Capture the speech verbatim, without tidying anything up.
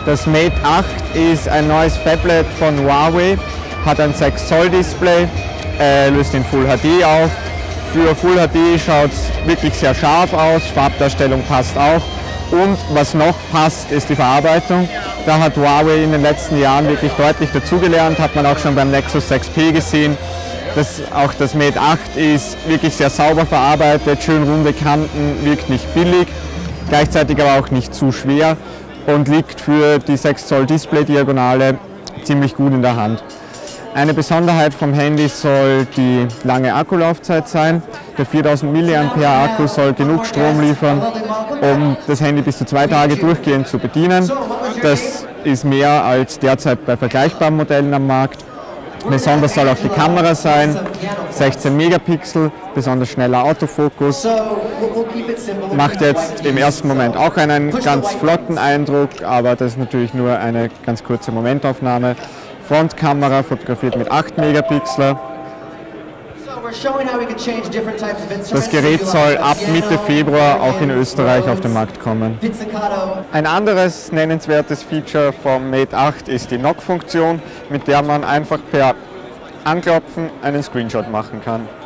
Das Mate acht ist ein neues Phablet von Huawei, hat ein sechs Zoll Display, äh, löst in Full H D auf. Für Full H D schaut es wirklich sehr scharf aus, Farbdarstellung passt auch. Und was noch passt, ist die Verarbeitung. Da hat Huawei in den letzten Jahren wirklich deutlich dazugelernt, hat man auch schon beim Nexus sechs P gesehen. Das, auch das Mate acht ist wirklich sehr sauber verarbeitet, schön runde Kanten, wirkt nicht billig, gleichzeitig aber auch nicht zu schwer und liegt für die sechs Zoll Display-Diagonale ziemlich gut in der Hand. Eine Besonderheit vom Handy soll die lange Akkulaufzeit sein. Der viertausend Milliampere Akku soll genug Strom liefern, um das Handy bis zu zwei Tage durchgehend zu bedienen. Das ist mehr als derzeit bei vergleichbaren Modellen am Markt. Besonders soll auch die Kamera sein, sechzehn Megapixel, besonders schneller Autofokus. Macht jetzt im ersten Moment auch einen ganz flotten Eindruck, aber das ist natürlich nur eine ganz kurze Momentaufnahme. Frontkamera fotografiert mit acht Megapixel. Das Gerät soll ab Mitte Februar auch in Österreich auf den Markt kommen. Ein anderes nennenswertes Feature vom Mate acht ist die Knock-Funktion, mit der man einfach per Anklopfen einen Screenshot machen kann.